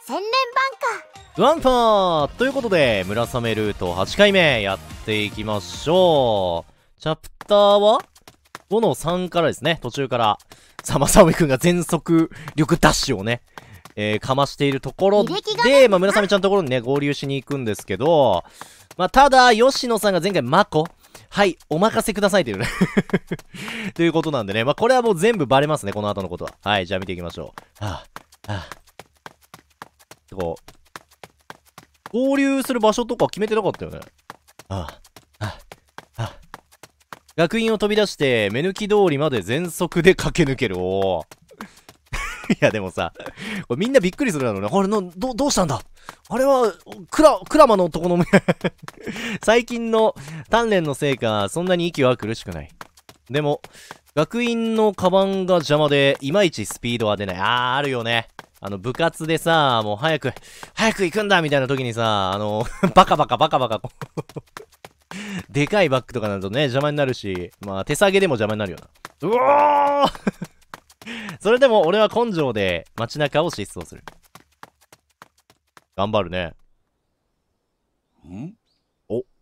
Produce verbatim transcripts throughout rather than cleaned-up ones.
千年版か。 ワンパーということで、村雨ルートはちかいめやっていきましょう。チャプターはごのさんからですね、途中から。さあ、まさおみくんが全速力ダッシュをね、えー、かましているところで、まあ、村雨ちゃんのところにね、合流しに行くんですけど、まあ、ただ、吉野さんが前回、マコ、はい、お任せくださいというね。ということなんでね、まあ、これはもう全部バレますね、この後のことは。はい、じゃあ見ていきましょう。はあ、はあ。こう、合流する場所とか決めてなかったよね。はあ、はあ、はあ。学院を飛び出して、目抜き通りまで全速で駆け抜ける。おー。いやでもさ、これみんなびっくりするだろうね。あれの、ど、どうしたんだあれは、クラ、クラマの男の最近の鍛錬のせいか、そんなに息は苦しくない。でも、学院のカバンが邪魔で、いまいちスピードは出ない。あー、あるよね。あの、部活でさ、もう早く、早く行くんだみたいな時にさ、あの、バカバカバカバカ、でかいバッグとかなるとね、邪魔になるし、まあ、手下げでも邪魔になるよな。うおーそれでも俺は根性で街中を疾走する。頑張るね。 んお。ほう、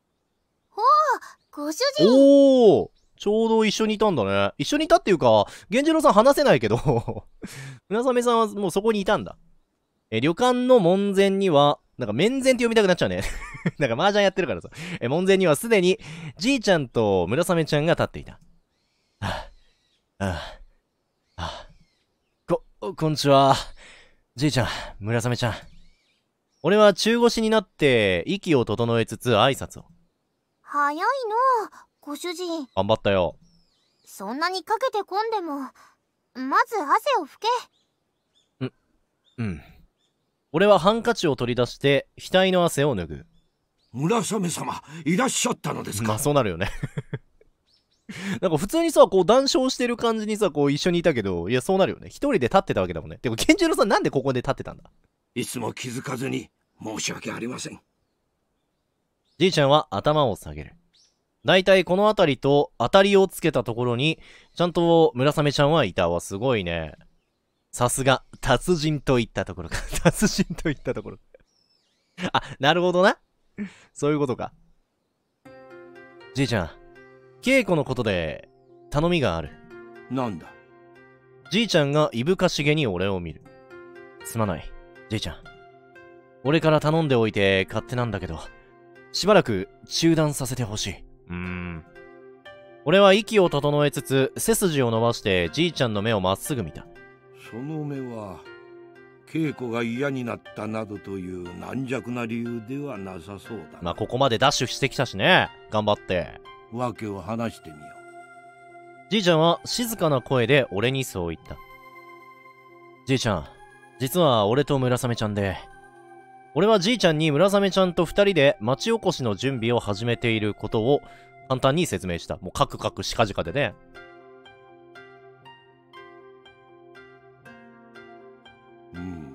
ご主人。 おお、ちょうど一緒にいたんだね。一緒にいたっていうか、源次郎さん話せないけど、村雨さんはもうそこにいたんだ。え、旅館の門前には、なんか面前って読みたくなっちゃうね。なんか麻雀やってるからさ。え、門前にはすでに、じいちゃんと村雨ちゃんが立っていた。はぁ、はぁ、はぁ。こ、こんにちは。じいちゃん、村雨ちゃん。俺は中腰になって、息を整えつつ挨拶を。 早いのご主人。 頑張ったよ。 そんなにかけてこんでも、まず汗を拭け。ん、うん。俺はハンカチを取り出して、額の汗を拭う。 村雨様、いらっしゃったのですか。 まあそうなるよね。なんか普通にさ、こう談笑してる感じにさ、こう一緒にいたけど、いやそうなるよね。一人で立ってたわけだもんね。でも、源次郎さんなんでここで立ってたんだ。 いつも気づかずに申し訳ありません。 じいちゃんは頭を下げる。だいたいこの辺りと当たりをつけたところに、ちゃんと村雨ちゃんはいたわ。すごいね。さすが、達人といったところか。達人といったところ。あ、なるほどな。そういうことか。じいちゃん、稽古のことで頼みがある。 なんだ。 じいちゃんがいぶかしげに俺を見る。すまない、じいちゃん。俺から頼んでおいて勝手なんだけど、しばらく中断させてほしい。うーん。俺は息を整えつつ、背筋を伸ばしてじいちゃんの目をまっすぐ見た。 その目は、稽古が嫌になったなどという軟弱な理由ではなさそうだ。 まあ、ここまでダッシュしてきたしね。頑張って。 訳を話してみよう。 じいちゃんは静かな声で俺にそう言った。じいちゃん、実は俺と村雨ちゃんで、俺はじいちゃんに村雨ちゃんと二人で町おこしの準備を始めていることを簡単に説明した。もうカクカクしかじかでね。 うん。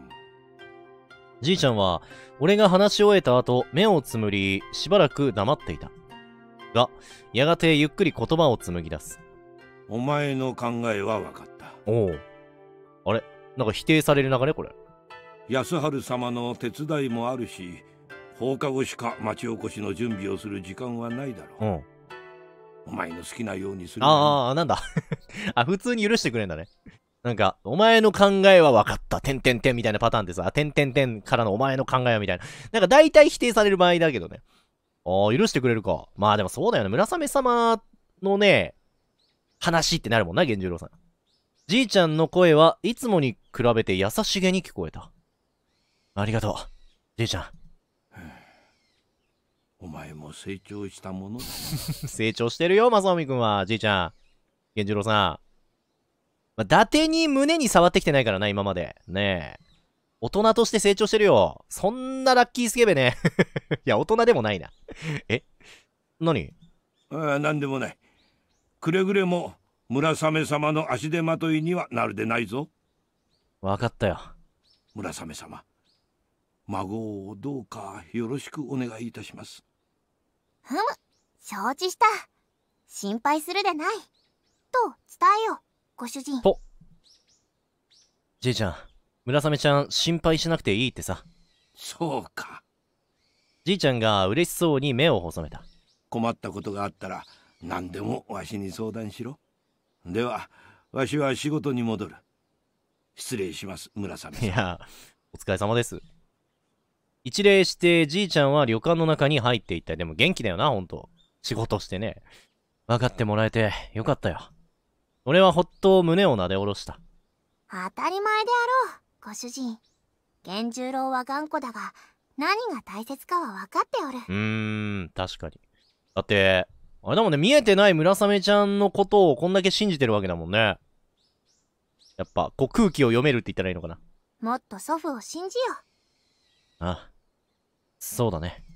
じいちゃんは俺が話し終えた後、目をつむり、しばらく黙っていた。が、やがてゆっくり言葉を紡ぎ出す。 お前の考えは分かった。 おお。あれなんか否定される流れこれ。 安春様の手伝いもあるし、放課後しか町おこしの準備をする時間はないだろう。 うん。 お前の好きなようにする。 ああ、なんだ。あ、普通に許してくれんだね。なんか、お前の考えは分かった。てんてんてんみたいなパターンでさ、てんてんてんからのお前の考えはみたいな。なんか大体否定される場合だけどね。ああ、許してくれるか。まあでもそうだよね。村雨様のね、話ってなるもんな、源十郎さん。じいちゃんの声はいつもに比べて優しげに聞こえた。ありがとう、じいちゃん。 お前も成長したものだ。 成長してるよ、正臣くんは、じいちゃん。源次郎さん。まあ、伊達に胸に触ってきてないからな、今まで。ねえ。大人として成長してるよ。そんなラッキースケベね。いや、大人でもないな。え何？ ああ、なんでもない。くれぐれも村雨様の足手まといにはなるでないぞ。 わかったよ。 村雨様、孫をどうかよろしくお願いいたします。 ふむ、承知した。心配するでない。と伝えよう、ご主人。 と。じいちゃん、 村雨ちゃん心配しなくていいってさ。 そうか。 じいちゃんが嬉しそうに目を細めた。 困ったことがあったら何でもわしに相談しろ。ではわしは仕事に戻る。失礼します、村雨さん。 いや、お疲れ様です。一礼してじいちゃんは旅館の中に入っていった。でも元気だよな、ほんと。仕事してね。分かってもらえてよかったよ。俺はほっと胸をなで下ろした。 当たり前であろう、ご主人。源十郎は頑固だが、何が大切かは分かっておる。 うーん、確かに。だって、あれだもんね、見えてない村雨ちゃんのことをこんだけ信じてるわけだもんね。やっぱ、こう空気を読めるって言ったらいいのかな。 もっと祖父を信じよう。 あ、そうだね。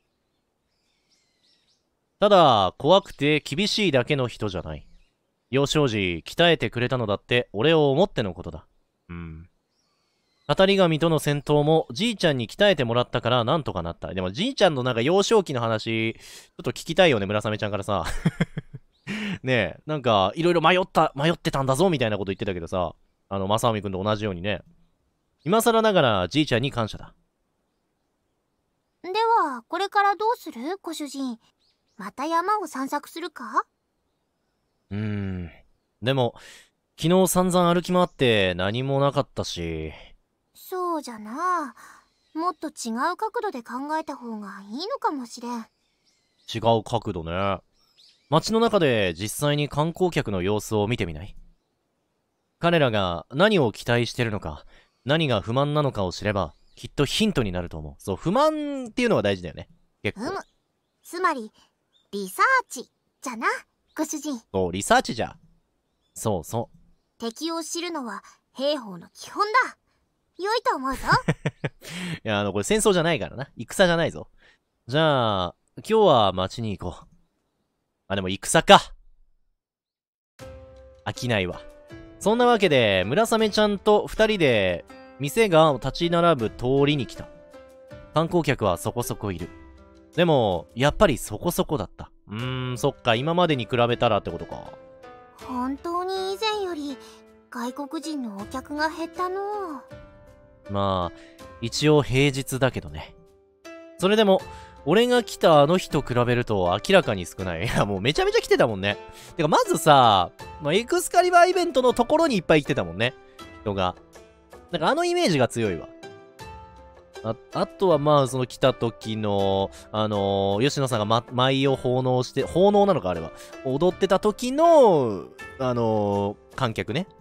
ただ、怖くて厳しいだけの人じゃない。幼少時、鍛えてくれたのだって俺を思ってのことだ。うん。語り神との戦闘もじいちゃんに鍛えてもらったからなんとかなった。でもじいちゃんのなんか幼少期の話、ちょっと聞きたいよね、村雨ちゃんからさ。ねえ、なんか、いろいろ迷った、迷ってたんだぞ、みたいなこと言ってたけどさ、あの、正臣くんと同じようにね。今更ながらじいちゃんに感謝だ。 では、これからどうする、ご主人。また山を散策するか？ うーん。でも、昨日散々歩き回って何もなかったし。 そうじゃな。もっと違う角度で考えた方がいいのかもしれん。 違う角度ね。街の中で実際に観光客の様子を見てみない？彼らが何を期待してるのか、何が不満なのかを知れば、きっとヒントになると思う。そう、不満っていうのが大事だよね。結構。 うむ。つまり、リサーチじゃな、ご主人。 そう、リサーチじゃ。そうそう。 敵を知るのは兵法の基本だ。良いと思うぞ。 いや、あの、これ戦争じゃないからな。戦じゃないぞ。じゃあ、今日は街に行こう。あ、でも戦か。飽きないわ。そんなわけで、村雨ちゃんと二人で、店が立ち並ぶ通りに来た。観光客はそこそこいる。でも、やっぱりそこそこだった。うーん、そっか、今までに比べたらってことか。 本当に以前より、外国人のお客が減ったの。 まあ、一応平日だけどね。それでも、俺が来たあの日と比べると明らかに少ない。いや、もうめちゃめちゃ来てたもんね。てか、まずさ、まあ、エクスカリバーイベントのところにいっぱい来てたもんね。人が。なんかあのイメージが強いわ。あ、あとはまあ、その来た時の、あのー、吉野さんが、ま、舞を奉納して、奉納なのかあれは。踊ってた時の、あのー、観客ね。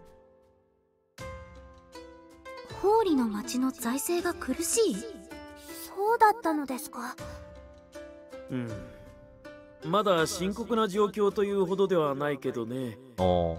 ホーリの町の財政が苦しい？ そうだったのですか。 うん。まだ深刻な状況というほどではないけどね。 おー。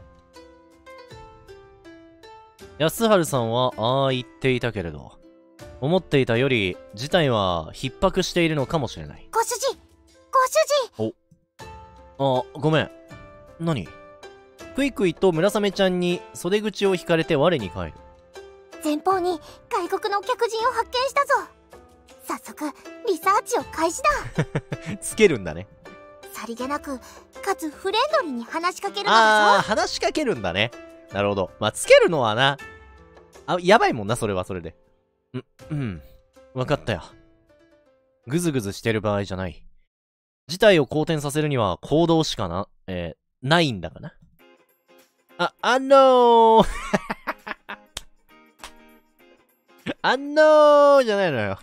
安春さんはああ言っていたけれど、思っていたより事態は逼迫しているのかもしれない。 ご主人、ご主人。あ、ごめん。何？クイクイと村雨ちゃんに袖口を引かれて我に返る。 前方に外国の客人を発見したぞ。早速リサーチを開始だ。 つけるんだね。 さりげなくかつフレンドリーに話しかけるのだぞ。 ああ、話しかけるんだね。なるほど。まあ、つけるのはな、あ、やばいもんな、それはそれで。ん、うん。わかったよ。ぐずぐずしてる場合じゃない。事態を好転させるには行動しかな、えー、ないんだかな。あ、あのー、あのーじゃないのよ。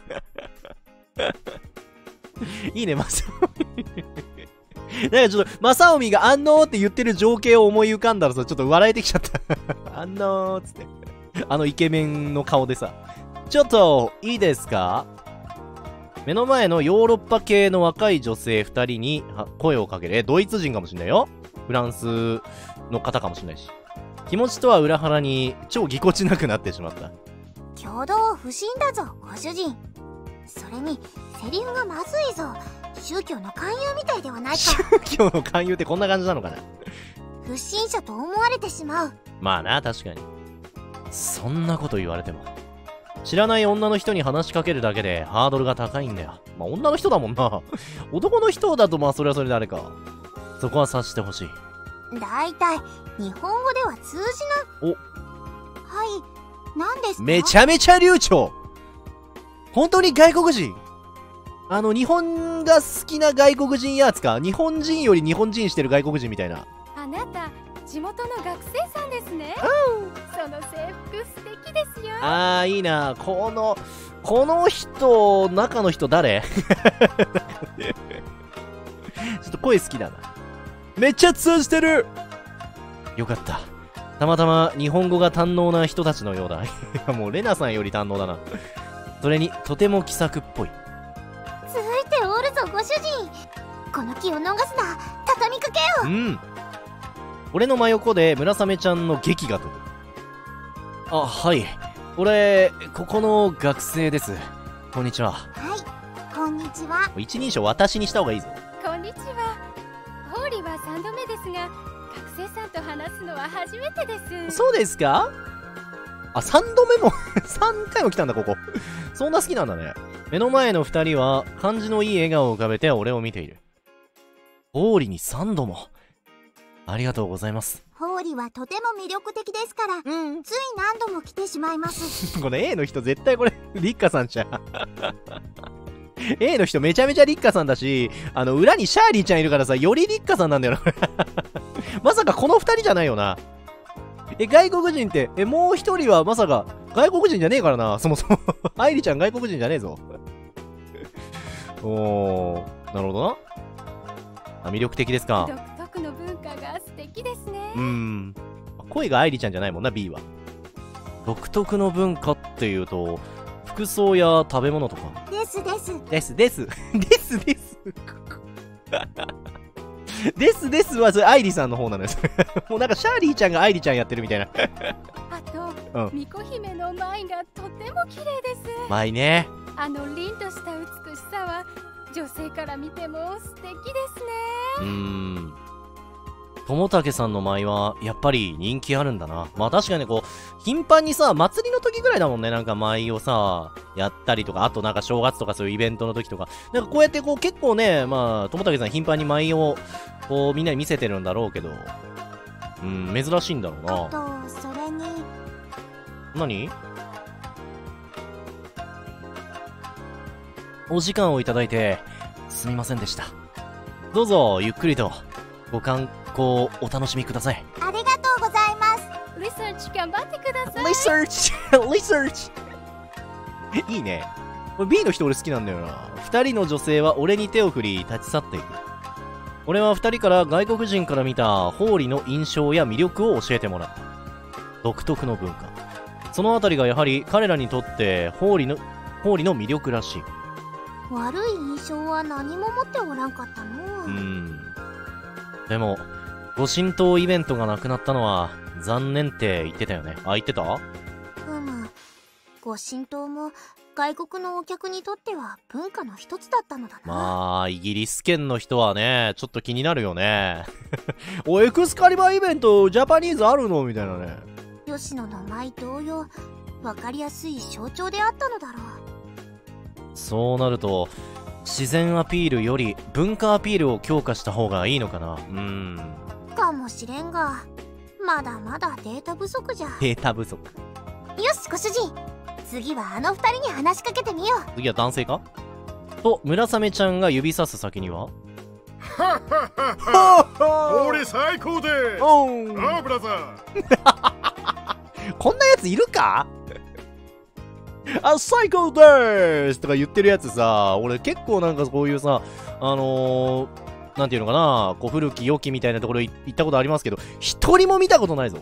いいね、まさおみ。なんかちょっと、まさおみがあんのーって言ってる情景を思い浮かんだらさ、ちょっと笑えてきちゃった。あんのーつって。あのイケメンの顔でさ。ちょっと、いいですか？目の前のヨーロッパ系の若い女性二人に声をかける。え、ドイツ人かもしんないよ。フランスの方かもしんないし。気持ちとは裏腹に超ぎこちなくなってしまった。 共同不審だぞ、ご主人。それに、セリフがまずいぞ。宗教の勧誘みたいではないか。 宗教の勧誘ってこんな感じなのかな。 不審者と思われてしまう。 まあな、確かに。そんなこと言われても。知らない女の人に話しかけるだけでハードルが高いんだよ。まあ女の人だもんな。男の人だとまあそれはそれであれか。そこは察してほしい。 だいたい日本語では通じない。 お、 はい、 何ですか？ めちゃめちゃ流暢。本当に外国人。あの、日本が好きな外国人やつか。日本人より日本人してる外国人みたいな。 あなた地元の学生さんですね。その制服素敵ですよ。 あー、いいな。この、この人、中の人誰ちょっと声好きだな。めっちゃ通じてる。よかった。たまたま日本語が堪能な人たちのようだ。いや、もうレナさんより堪能だな。それに、とても気さくっぽい。 ついておるぞご主人。この気を逃すな。畳みかけよう。ん。俺の真横で村雨ちゃんの劇が飛ぶ。あ、はい。俺、ここの学生です。こんにちは。 はい、こんにちは。 一人称私にした方がいいぞ。 こんにちは。ホーリーはさんどめですが、学生さんと話すのは初めてです。 そうですか？あ、さんどめもさんかいも来たんだ、ここ。そんな好きなんだね。目の前のふたりは、感じのいい笑顔を浮かべて俺を見ている。ホーリーにさんども。ありがとうございます。 ホーリーはとても魅力的ですから、 うん。 つい何度も来てしまいます。 これ A の人絶対これ、リッカさんじゃん。A の人めちゃめちゃリッカさんだし、あの、裏にシャーリーちゃんいるからさ、よりリッカさんなんだよな。まさかこのふたりじゃないよな。え、外国人って、え、もうひとりはまさか、外国人じゃねえからな、そもそも。愛梨ちゃん外国人じゃねえぞ。おー、なるほどな。あ、魅力的ですか。 独特の文化が素敵ですね。 うーん。声が愛梨ちゃんじゃないもんな、B は。独特の文化っていうと、服装や食べ物とか。 ですです。 ですです。ですです。ですですは、それ、愛梨さんの方なのよ。もうなんか、シャーリーちゃんが愛梨ちゃんやってるみたいな。 あと、 うん、 巫女姫の舞がとても綺麗です。 舞ね。 あの凛とした美しさは女性から見ても素敵ですね。 うーん。友武さんの舞はやっぱり人気あるんだな。まあ確かにこう頻繁にさ、祭りの時ぐらいだもんね、なんか舞をさやったりとか、あとなんか正月とかそういうイベントの時とか、なんかこうやってこう結構ね、まあ友武さん頻繁に舞をこうみんなに見せてるんだろうけど、うん、珍しいんだろうな。 あとそれに何？お時間をいただいてすみませんでした。どうぞゆっくりとご観光お楽しみください。 ありがとうございます。 リサーチ頑張ってください。 リサーチリサーチいいね。これ B の人俺好きなんだよな。二人の女性は俺に手を振り立ち去っていく。俺は二人から外国人から見たホーリの印象や魅力を教えてもらった。独特の文化、そのあたりがやはり彼らにとってホーリのホーリの魅力らしい。 悪い印象は何も持っておらんかったの。 うーん。でもご神道イベントがなくなったのは残念って言ってたよね。あ、言ってた？ ふむ、ご神道も外国のお客にとっては文化の一つだったのだな。 まあイギリス圏の人はねちょっと気になるよね。お、エクスカリバーイベントジャパニーズあるのみたいなね。 吉野の舞同様、わかりやすい象徴であったのだろう。 そうなると自然アピールより文化アピールを強化した方がいいのかな。うーん。 かもしれんが、まだまだデータ不足じゃ。 データ不足。 よしご主人、次はあの二人に話しかけてみよう。 次は男性かと村雨ちゃんが指さす先には俺最高でーす。 おーあーブラザー。 こんなやついるか？あ、最高でーすとか言ってるやつさ、俺結構なんかこういうさ、あのー、なんていうのかな、こう古き良きみたいなところ行ったことありますけど、一人も見たことないぞ。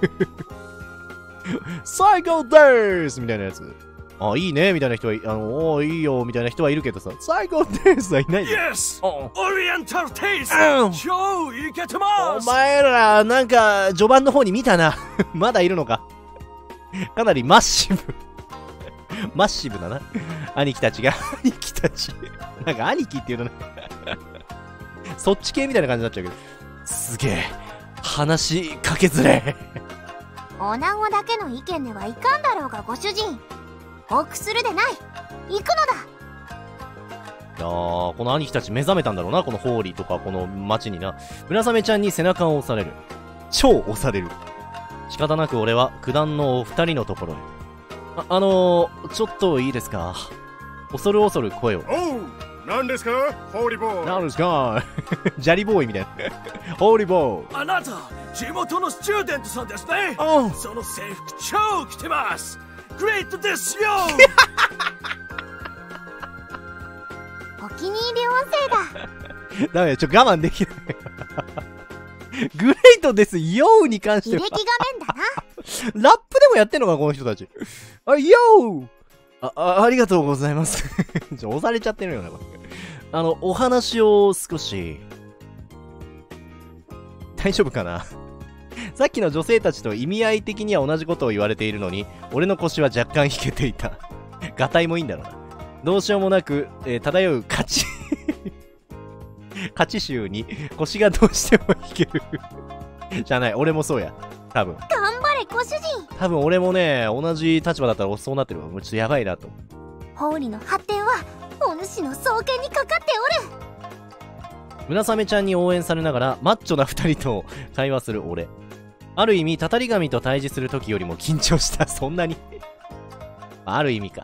最高でーすみたいなやつ。あ、いいねみたいな人は、あの、おーいいよみたいな人はいるけどさ、最高でーすはいないぞ。 Yes! おオリエンタルテイスうんト超イケてまおす。 前ら、なんか、序盤の方に見たな。まだいるのか。かなりマッシブ。マッシブだな。兄貴たちが。兄貴たち。なんか兄貴っていうのね。そっち系みたいな感じになっちゃうけど。すげえ。話しかけづれ。 おなごだけの意見ではいかんだろうがご主人。臆するでない。行くのだ。 いやー、この兄貴たち目覚めたんだろうな。このホーリーとかこの街にな。村雨ちゃんに背中を押される。超押される。仕方なく俺は九段のお二人のところへ。 あ、あのー、ちょっといいですか？恐る恐る声を。 おう、何ですかホーリーボーイ。 何ですかジャリボーイみたいな。ホーリーボーイ。 あなた、地元のスチューデントさんですね。 おう。 その制服超着てます。グレートですよお気に入り音声だ。 ダメ、ちょ、我慢できない。グレートですよーに関しては。 履歴画面だな。 ラップでもやってんのか、この人たち。あ、よーあ、あ、ありがとうございます。ちょ、押されちゃってるよな、これ。あの、お話を少し。大丈夫かな？さっきの女性たちと意味合い的には同じことを言われているのに、俺の腰は若干引けていた。ガタイもいいんだろうな。どうしようもなく、えー、漂う勝ち。勝ち臭に腰がどうしても引ける。じゃない、俺もそうや。多分。 頑張れご主人。 多分俺もね、同じ立場だったらそうなってるわ。もうちょっとやばいなと。 ホーリの発展はお主の双肩にかかっておる。 村雨ちゃんに応援されながらマッチョな二人と会話する俺。ある意味、たたり神と対峙する時よりも緊張した。そんなにある意味か。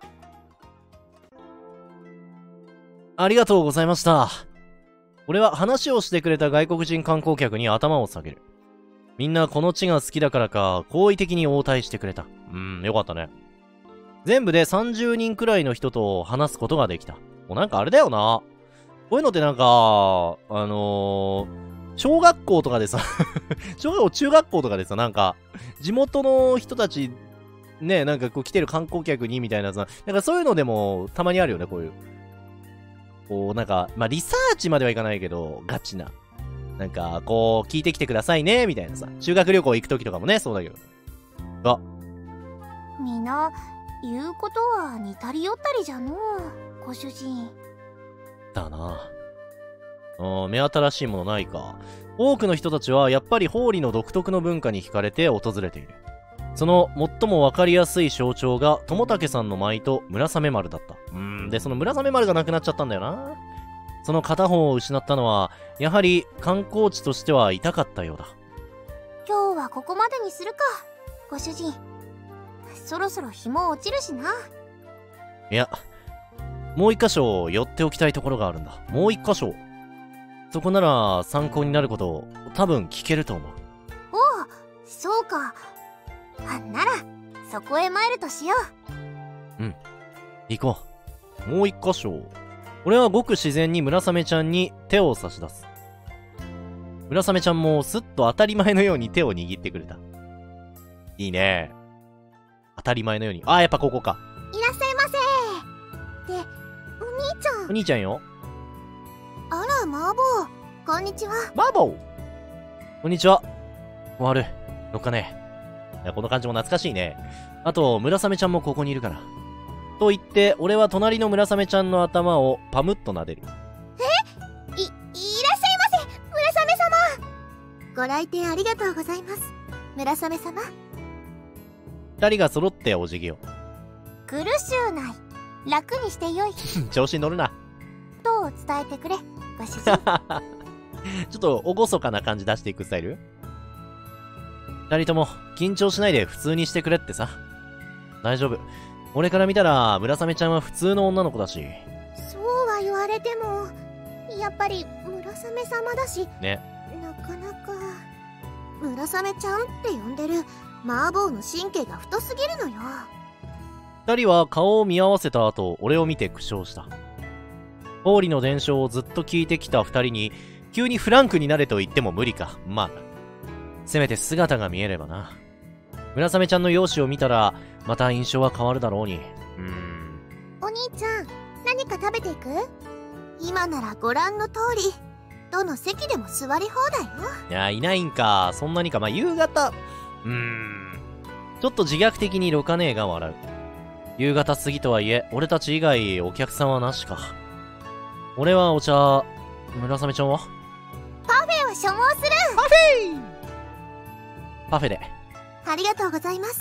ありがとうございました。俺は話をしてくれた外国人観光客に頭を下げる。みんなこの地が好きだからか、好意的に応対してくれた。うーん、よかったね。全部でさんじゅうにんくらいの人と話すことができた。もうなんかあれだよな。こういうのってなんか、あのー、小学校とかでさ、小学校、中学校とかでさ、なんか、地元の人たち、ね、なんかこう来てる観光客にみたいなさ、なんかそういうのでもたまにあるよね、こういう。こう、なんか、まあ、リサーチまではいかないけど、ガチな。なんか、こう、聞いてきてくださいね、みたいなさ。修学旅行行くときとかもね、そうだけど。あ。 みんな、言うことは似たり寄ったりじゃのう、ご主人。 だな。うん、目新しいものないか。多くの人たちは、やっぱりホーリの独特の文化に惹かれて訪れている。その最もわかりやすい象徴が、友武さんの舞と村雨丸だった。うーん、で、その村雨丸がなくなっちゃったんだよな。その片方を失ったのは、やはり観光地としては痛かったようだ。 今日はここまでにするか、ご主人。そろそろ日も落ちるしな。 いや、もう一箇所寄っておきたいところがあるんだ。もう一箇所。そこなら参考になることを多分聞けると思う。 おお、そうか。あんなら、そこへ参るとしよう。うん。行こう。もう一箇所。俺はごく自然に村雨ちゃんに手を差し出す。村雨ちゃんもすっと当たり前のように手を握ってくれた。いいね。当たり前のように。ああ、やっぱここか。 いらっしゃいませ。で、お兄ちゃん。 お兄ちゃんよ。 あら、マーボー。こんにちは。 マーボー。こんにちは。終わる。どっかね。いや、この感じも懐かしいね。あと、村雨ちゃんもここにいるから。と言って、俺は隣の村雨ちゃんの頭をパムッと撫でる。 え？い、いらっしゃいませ、村雨様。ご来店ありがとうございます、村雨様。 二人が揃ってお辞儀を。 苦しゅうない。楽にしてよい。 調子に乗るな。 とを伝えてくれ、ご主人。 ちょっと、厳かな感じ出していくスタイル？二人とも、緊張しないで普通にしてくれってさ。大丈夫。俺から見たら、村雨ちゃんは普通の女の子だし。 そうは言われても、やっぱり村雨様だし、 ね。 なかなか、村雨ちゃんって呼んでるマーボーの神経が太すぎるのよ。 二人は顔を見合わせた後、俺を見て苦笑した。ホーリの伝承をずっと聞いてきた二人に、急にフランクになれと言っても無理か。まあ、せめて姿が見えればな。村雨ちゃんの容姿を見たら、また印象は変わるだろうに。うーん。 お兄ちゃん、何か食べていく？今ならご覧の通り、どの席でも座り放題よ。 いや、いないんか。そんなにか。まあ、夕方。うーん。ちょっと自虐的にロカネーが笑う。夕方過ぎとはいえ、俺たち以外お客さんはなしか。俺はお茶、村雨ちゃんはパフェを所望する。 パフェパフェで。 ありがとうございます。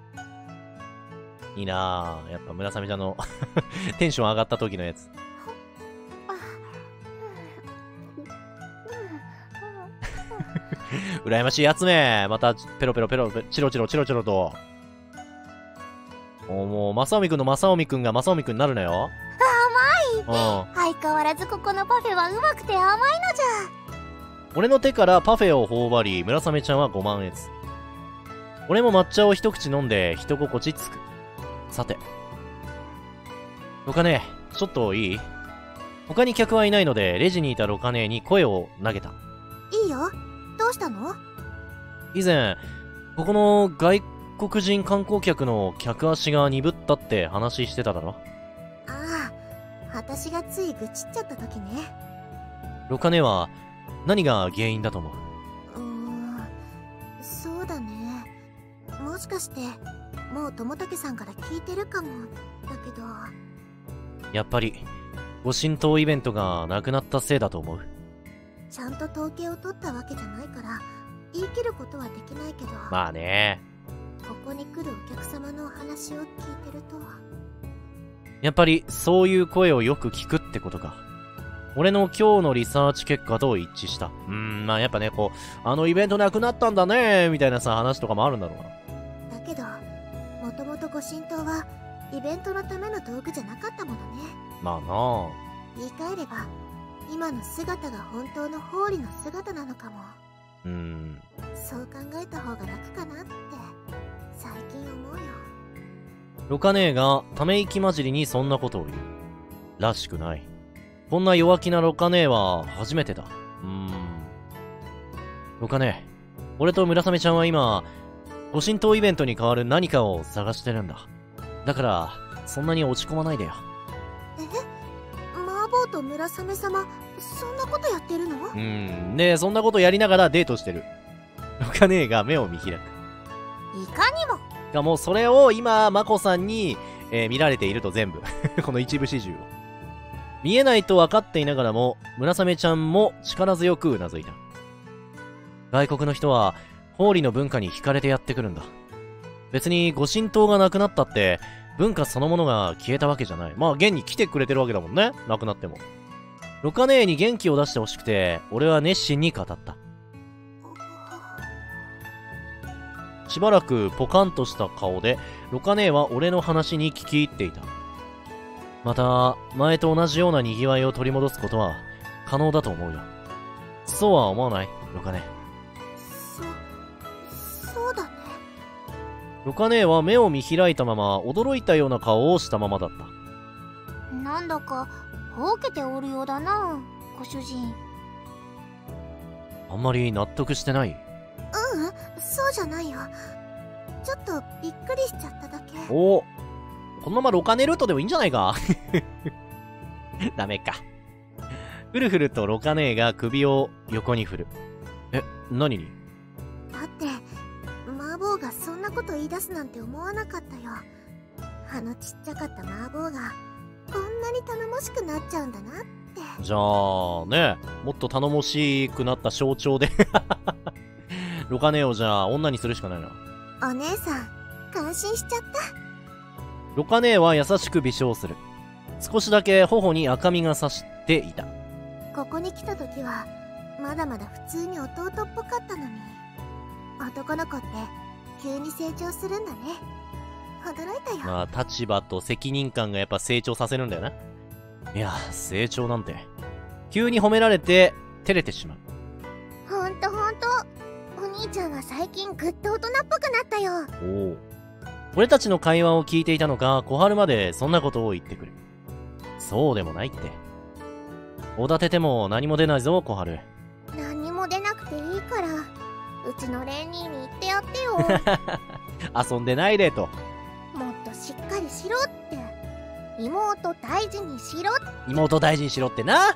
いいなぁ。やっぱ村雨ちゃんのテンション上がった時のやつ。羨ましいやつめ。またペロペロペロチロチロチロチロと。 おもう、まさおみくんのまさおみくんがまさおみくんになるなよ。 甘い。 うん。 相変わらずここのパフェはうまくて甘いのじ俺の手からパフェを頬張り、村雨ちゃんはごまんえつ。俺も抹茶を一口飲んで人心地つく。さて。ロカネ、ちょっといい？他に客はいないので、レジにいたロカネに声を投げた。 ゃ。いいよ。どうしたの？ 以前、ここの外国人観光客の客足が鈍ったって話してただろ？ ああ、私がつい愚痴っちゃった時ね。 ロカネは何が原因だと思う？ うーん、そうだね。もしかしてもう友武さんから聞いてるかもだけど。 やっぱりご神道イベントがなくなったせいだと思う。 ちゃんと統計を取ったわけじゃないから言い切ることはできないけど、 まあね。 ここに来るお客様のお話を聞いてると。 やっぱりそういう声をよく聞くってことか。俺の今日のリサーチ結果と一致した。うーん、まあやっぱね、こう、あのイベントなくなったんだねみたいなさ、話とかもあるんだろうな。 だけどもともとご神道はイベントのための道具じゃなかったものね。 まあな言い換えれば今の姿が本当のホーリの姿なのかも。 うーん。 そう考えた方が楽かなって最近思うよ。 ロカ姉がため息混じりにそんなことを言う。らしくない。こんな弱気なロカ姉は初めてだ。うーん。ロカ姉、俺と村雨ちゃんは今、ご神道イベントに代わる何かを探してるんだ。だから、そんなに落ち込まないでよ。 え？麻婆と村雨様、そんなことやってるの？ うーん。で、そんなことやりながらデートしてる。ロカ姉が目を見開く。 いかにも。 がもうそれを今、マコさんに、えー、見られていると全部。この一部始終を。見えないと分かっていながらも、村雨ちゃんも力強くうなずいた。外国の人は、ホーリの文化に惹かれてやってくるんだ。別にご神道がなくなったって、文化そのものが消えたわけじゃない。まあ、現に来てくれてるわけだもんね。なくなっても。ロカ姉に元気を出してほしくて、俺は熱心に語った。しばらくポカンとした顔で、ロカ姉は俺の話に聞き入っていた。また、前と同じような賑わいを取り戻すことは可能だと思うよ。そうは思わない？ロカ姉。 そ、そうだね。 ロカ姉は目を見開いたまま驚いたような顔をしたままだった。 なんだか、ほうけておるようだな、ご主人。 あんまり納得してない？ ううん、そうじゃないよ。ちょっとびっくりしちゃっただけ。 お、このままロカネルートでもいいんじゃないか。ダメか。ふるふるとロカ姉が首を横に振る。え、何に？ だって麻婆がそんなこと言い出すなんて思わなかったよ。あのちっちゃかった麻婆がこんなに頼もしくなっちゃうんだなって。 じゃあね、もっと頼もしくなった象徴でロカ姉をじゃあ女にするしかないな。 お姉さん感心しちゃった。 ロカ姉は優しく微笑する。少しだけ頬に赤みがさしていた。 ここに来た時はまだまだ普通に弟っぽかったのに、男の子って急に成長するんだね。驚いたよ。 まあ立場と責任感がやっぱ成長させるんだよな。いや成長なんて急に褒められて照れてしまう。 ほんとほんと、お兄ちゃんは最近ぐっと大人っぽくなったよ。 おお。俺たちの会話を聞いていたのか、小春までそんなことを言ってくる。そうでもないって。おだてても何も出ないぞ、小春。 何にも出なくていいから、うちのレンニーに言ってやってよ。 遊んでないでと。 もっとしっかりしろって。妹大事にしろって。 妹大事にしろってな。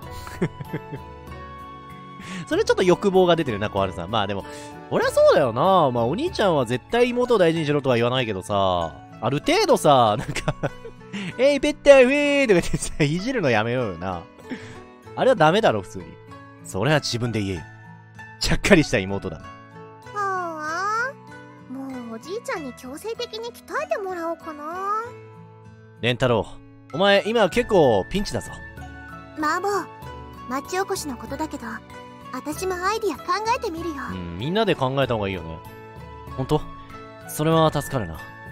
それちょっと欲望が出てるな、小春さん。まあでも、俺はそうだよな。まあお兄ちゃんは絶対妹を大事にしろとは言わないけどさ、ある程度さ、なんかえい、ペッターウェーとか言ってさ、いじるのやめようよな。あれはダメだろ、普通に。それは自分で言えよ。ちゃっかりした妹だ。 はあ、もうおじいちゃんに強制的に鍛えてもらおうかな。 レンタロウ、お前今結構ピンチだぞ。 麻婆、町おこしのことだけど、私もアイディア考えてみるよ。 うん、みんなで考えた方がいいよね。ほんと？それは助かるな。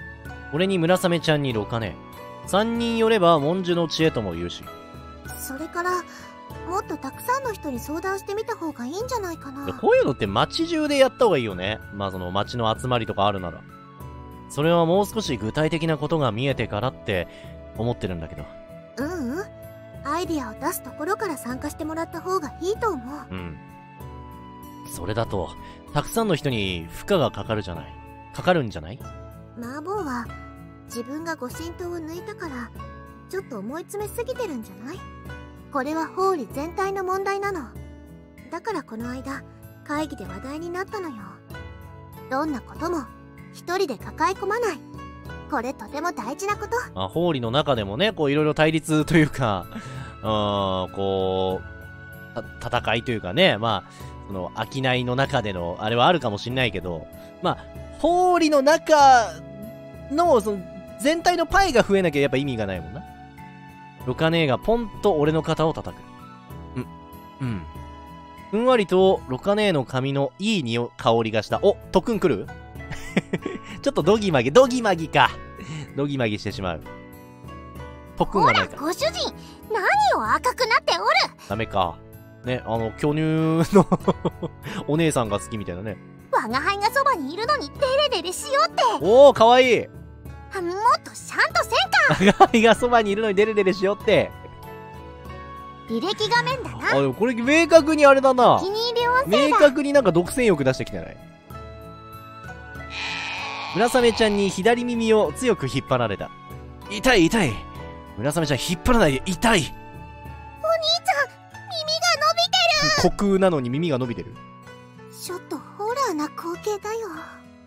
俺に村雨ちゃんにロカネ。三人寄れば文殊の知恵とも言うし。 それからもっとたくさんの人に相談してみた方がいいんじゃないかな。 こういうのって街中でやった方がいいよね。まあその街の集まりとかあるなら。それはもう少し具体的なことが見えてからって思ってるんだけど。 うんうん。アイディアを出すところから参加してもらった方がいいと思う。 うん。それだと、たくさんの人に負荷がかかるじゃない。かかるんじゃない？ マーボーは自分が御神刀を抜いたからちょっと思い詰めすぎてるんじゃない？これはホーリ全体の問題なの。だからこの間会議で話題になったのよ。どんなことも一人で抱え込まない。これとても大事なこと。 あ、ホーリの中でもね、こういろいろ対立というか、うーん、こう、戦いというかね、まあ、その、商いの中での、あれはあるかもしんないけど、まあ、ホーリの中の、その、全体のパイが増えなきゃやっぱ意味がないもんな。ロカネーがポンと俺の肩を叩く。うん、うん。ふんわりと、ロカネーの髪のいい匂い、香りがした。お、特訓来るちょっとドギマギ、ドギマギか。ドギマギしてしまう。特訓がないか。 ほら、ご主人、何を赤くなっておる。 ダメか。ね、あの、巨乳のお姉さんが好きみたいなね。 我が輩がそばにいるのにデレデレしようって。 おお、かわいい。 もっとちゃんとせんか。 我が輩がそばにいるのにデレデレしようって。 履歴画面だな。 あ、でもこれ明確にあれだな。 お気に入り音声だ。 明確になんか独占欲出してきてない。村雨ちゃんに左耳を強く引っ張られた。痛い痛い。村雨ちゃん引っ張らないで、痛い。お兄ちゃん、 耳が伸びてる。 虚空なのに耳が伸びてる。 ちょっとホラーな光景だよ。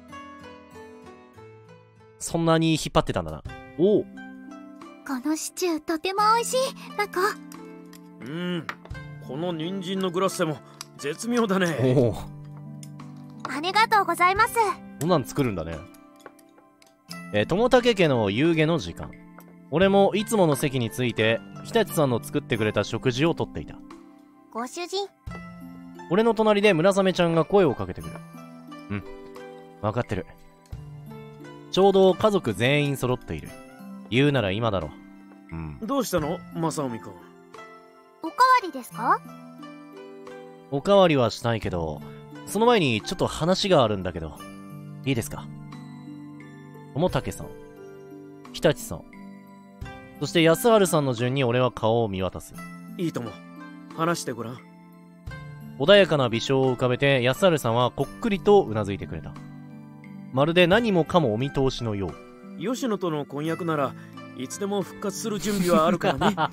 そんなに引っ張ってたんだな。おお。 このシチューとても美味しい。ラコ。 うん。この人参のグラッセも絶妙だね。 おお。 ありがとうございます。 こんなん作るんだね。えー、友武家の夕げの時間。俺もいつもの席について、日立さんの作ってくれた食事をとっていた。 ご主人。 俺の隣で村雨ちゃんが声をかけてくる。うん。わかってる。ちょうど家族全員揃っている。言うなら今だろ。うん。 どうしたの正臣くん。 おかわりですか？ おかわりはしたいけど、その前にちょっと話があるんだけど、いいですか？友武さん、日立さん、そして安春さんの順に俺は顔を見渡す。 いいとも。話してごらん。 穏やかな微笑を浮かべて安春さんはこっくりとうなずいてくれた。まるで何もかもお見通しのよう。 吉野との婚約ならいつでも復活する準備はあるからね。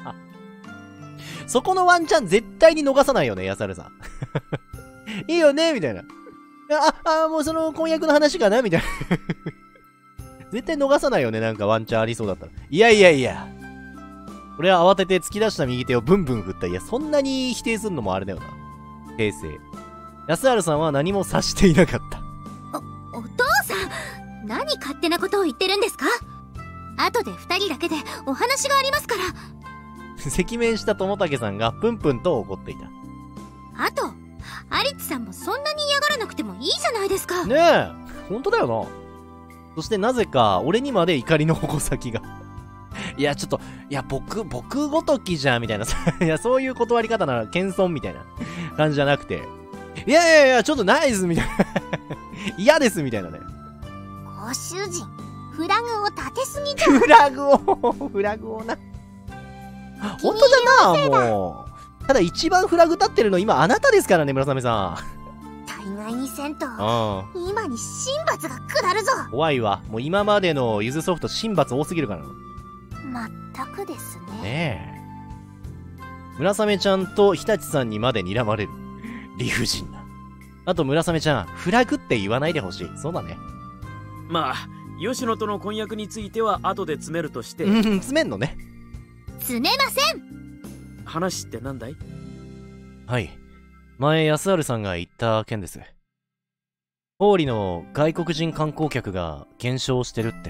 そこのワンチャン絶対に逃さないよね、安春さん。いいよねみたいな。あ、あ、もうその婚約の話かなみたいな。絶対逃さないよね、なんかワンチャンありそうだったら。いやいやいや。俺は慌てて突き出した右手をブンブン振った。いや、そんなに否定すんのもあれだよな。平成。安春さんは何も察していなかった。 お、お父さん、何勝手なことを言ってるんですか？後で二人だけでお話がありますから。 赤面した友武さんがプンプンと怒っていた。 あと、アリツさんもそんなに嫌がらなくてもいいじゃないですか。 ねえ、ほんとだよな。そしてなぜか俺にまで怒りの矛先が。いや、ちょっと、いや、僕、僕ごときじゃん、みたいな。いや、そういう断り方なら謙遜みたいな感じじゃなくて。いやいやいや、ちょっとナイスみたいな。嫌です、みたいなね。 ご主人、フラグを立てすぎじゃん。 フラグを、フラグをな。ほんとだな、もう。ただ一番フラグ立ってるの今あなたですからね、村雨さん。 大概にせんと、 うん。 今に神罰が下るぞ。 怖いわ。もう今までのゆずソフト神罰多すぎるからな。 まったくですね。 ねえ。村雨ちゃんと日立さんにまで睨まれる。理不尽な。あと村雨ちゃん、フラグって言わないでほしい。そうだね。 まあ、吉野との婚約については後で詰めるとして。 うん、詰めんのね。 詰めません。 話ってなんだい？ はい。前安春さんが言った件です。ホーリの外国人観光客が減少してるって。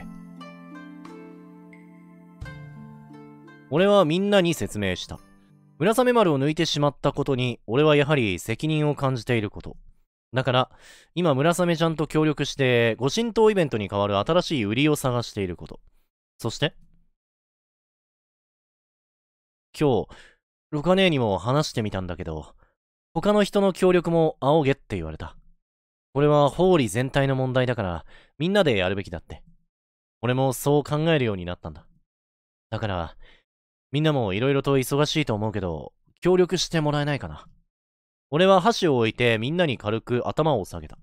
俺はみんなに説明した。村雨丸を抜いてしまったことに俺はやはり責任を感じていること。 だから、今、村雨ちゃんと協力して、ご神道イベントに代わる新しい売りを探していること。そして、今日、ルカ姉にも話してみたんだけど、他の人の協力も仰げって言われた。これはホーリー全体の問題だから、みんなでやるべきだって。俺もそう考えるようになったんだ。だから、みんなも色々と忙しいと思うけど、協力してもらえないかな。俺は箸を置いてみんなに軽く頭を下げた。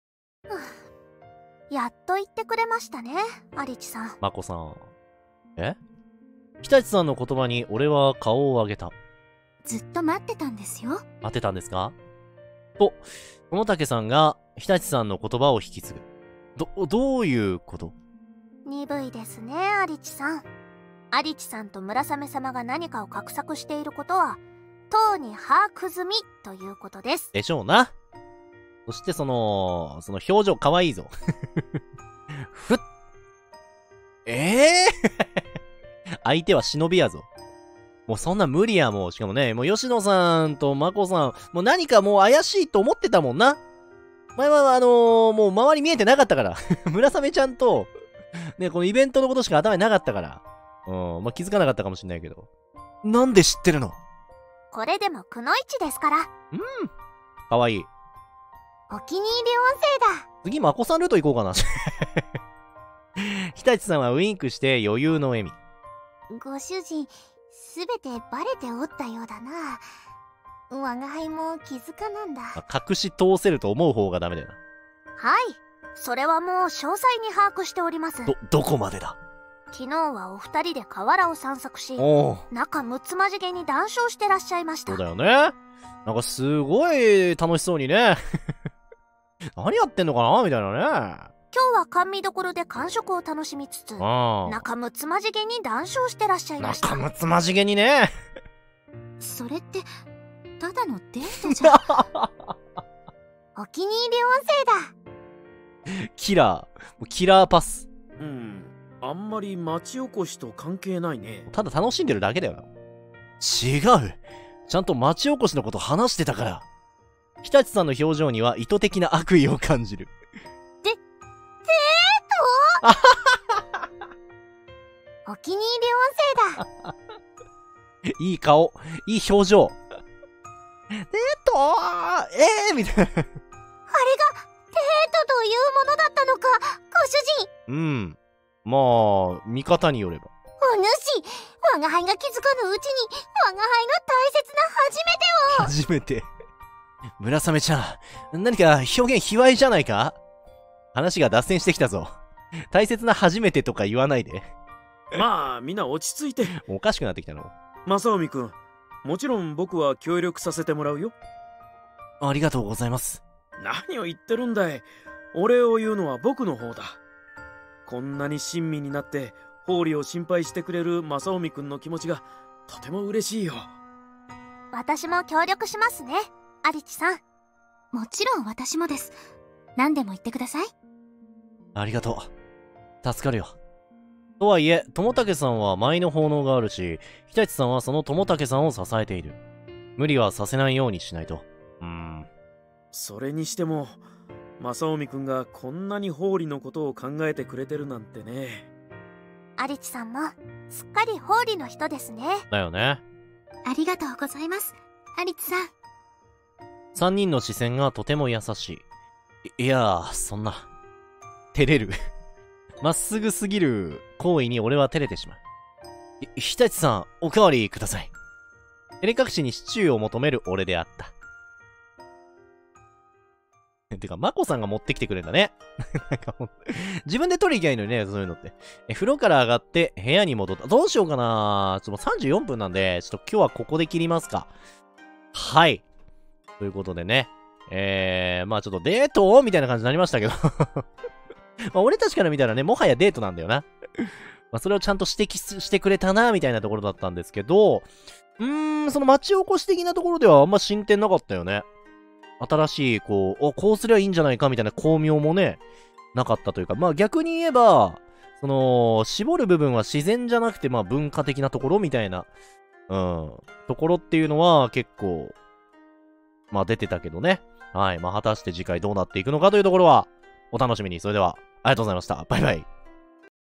やっと言ってくれましたね、アリチさん。 マコさん。え？日立さんの言葉に俺は顔を上げた。 ずっと待ってたんですよ。 待ってたんですか？と、友武さんが日立さんの言葉を引き継ぐ。ど、どういうこと？ 鈍いですね、アリチさん。アリチさんと村雨様が何かを画策していることは、とうに把握済みということです。 でしょうな。そしてその、その表情かわいいぞ。ふっ。ええー、相手は忍びやぞ。もうそんな無理やもう。しかもね、もう吉野さんとまこさん、もう何かもう怪しいと思ってたもんな。前はあのー、もう周り見えてなかったから。村雨ちゃんと、ね、このイベントのことしか頭になかったから。うん、まあ、気づかなかったかもしんないけど。なんで知ってるの？ これでもくのいちですから。 うん。かわいい。 お気に入り音声だ。 次、まこさんルート行こうかな。日立さんはウインクして余裕の笑み。 ご主人、すべてバレておったようだな。我が輩も気づかなんだ。 隠し通せると思う方がダメだよな。 はい。それはもう詳細に把握しております。 ど、どこまでだ？ 昨日はお二人で河原を散策し、仲睦まじげに談笑してらっしゃいました。 そうだよね。なんかすごい楽しそうにね。何やってんのかなみたいなね。 今日は甘味どころで感触を楽しみつつ、仲睦まじげに談笑してらっしゃいました。 仲睦まじげにね。 それってただのデートじゃん。お気に入り音声だ。 キラーキラーパス。 うん、あんまり町おこしと関係ないね。 ただ楽しんでるだけだよな。違う、ちゃんと町おこしのこと話してたから。日立さんの表情には意図的な悪意を感じる。 で、デート？お気に入り音声だ。 いい顔、いい表情。デートーえーみたいな。あれが、デートというものだったのか、ご主人。 うん。まあ、見方によれば。 お主、我が輩が気づかぬうちに、我が輩の大切な初めてを。 初めて。村雨ちゃん、何か表現卑猥じゃないか？話が脱線してきたぞ。大切な初めてとか言わないで。 まあ、みんな落ち着いて。 おかしくなってきたの。 正臣くん、もちろん僕は協力させてもらうよ。 ありがとうございます。 何を言ってるんだい。お礼を言うのは僕の方だ。こんなに親身になってホーリーを心配してくれる正臣くんの気持ちがとても嬉しいよ。 私も協力しますね、アリチさん。もちろん私もです。何でも言ってください。 ありがとう。助かるよ。とはいえ、友武さんは舞の奉納があるし、日立さんはその友武さんを支えている。無理はさせないようにしないと。うーん。 それにしても、正臣くんがこんなにホーリーのことを考えてくれてるなんてね。 アリチさんもすっかりホーリーの人ですね。 だよね。 ありがとうございます、アリチさん。 三人の視線がとても優しい。いやー、そんな。照れる。まっすぐすぎる行為に俺は照れてしまう。日立さん、おかわりください。照れ隠しにシチューを求める俺であった。てか、マコさんが持ってきてくれんだね。なんかもう、自分で取り行きゃいいのにね、そういうのって。え、風呂から上がって部屋に戻った。どうしようかな。ちょっとさんじゅうよんぷんなんで、ちょっと今日はここで切りますか。はい。ということでね。えー、まあちょっとデートみたいな感じになりましたけど。まあ俺たちから見たらね、もはやデートなんだよな。まあそれをちゃんと指摘してくれたな、みたいなところだったんですけど、うーん、その町おこし的なところではあんま進展なかったよね。新しい、こう、お、こうすりゃいいんじゃないかみたいな巧妙もね、なかったというか、まあ逆に言えば、その、絞る部分は自然じゃなくて、まあ文化的なところみたいな、うん、ところっていうのは結構、まあ出てたけどね。 はい。まあ、果たして次回どうなっていくのかというところは、お楽しみに。それでは、ありがとうございました。バイバイ。